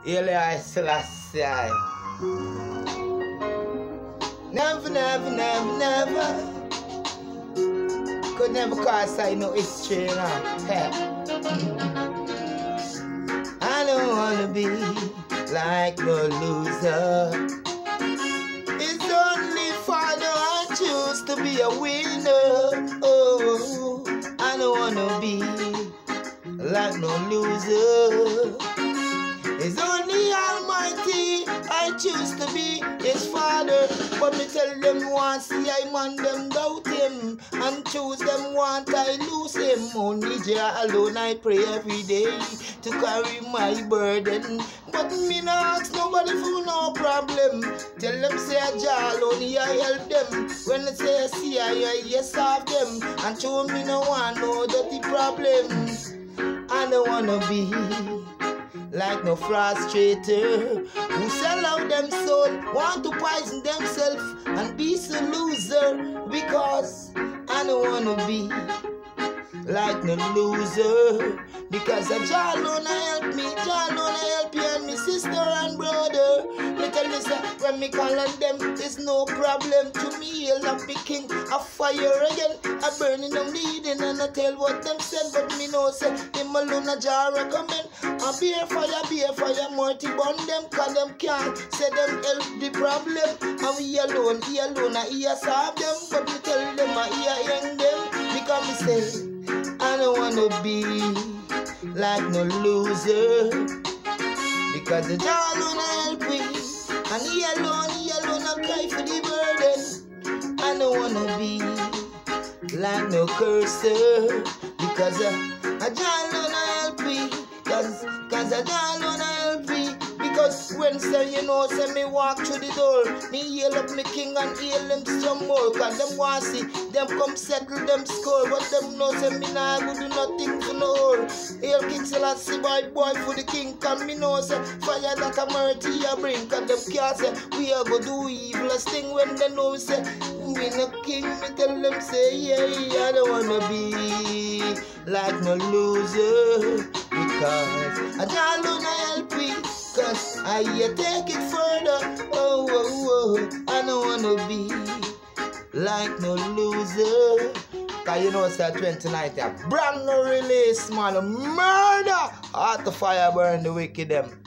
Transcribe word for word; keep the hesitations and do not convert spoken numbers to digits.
Eli Selassie. Never, never, never, never could never cause I no history, you know. Hey. I don't wanna be like no loser. It's only Father I choose to be a winner. Oh, I don't wanna be like no loser. It's only Almighty I choose to be His Father. But me tell them once see I man them doubt Him, and choose them want I lose Him. Only Jah alone I pray every day to carry my burden. But me not ask nobody for no problem. Tell them say Jah alone I help them. When they say see I, I yes solve them. And show me no one no dirty problems. I don't wanna be like no frustrator who sell out them soul, want to poison themselves and be so loser. Because I don't wanna be like no loser. Because a Jah alone help me, Jah alone help you and me sister and brother. Me tell me say when me call on them, there's no problem to me. He'll not be king of fire again. I burning them leading and I tell what them said, but me know say him alone a Jah recommend. A beer fire, beer fire, Morty burn them, cause them can't say them help the problem. And we alone, he alone, and he a solve them. But me tell them I hear young them, because me say I don't wanna be like no loser. Because the Jah alone help me, and he alone, he alone a cry for the burden. I don't wanna be like no cursor. Because uh, a Jah alone help me. Cause, cause a Jah alone help me. Because when say you know say me walk through the door, me heal up me king and heal them some more. Cause them want see them come settle them score. But them know say me nah go do nothing for no hole. Hail King Selassie boy boy for the king. Cause me know say fire that a mercy a bring. Cause them can't say we are go do evilest thing. When they know say we no king, me tell them say yeah, I don't wanna be like no loser. Because a Jah alone help me. Cause I uh, take it further. Oh, oh, oh, I don't wanna be like no loser. Cause you know it's that twenty nineteen, a brand new release, man. Murder! Heart to fire burn the wicked them.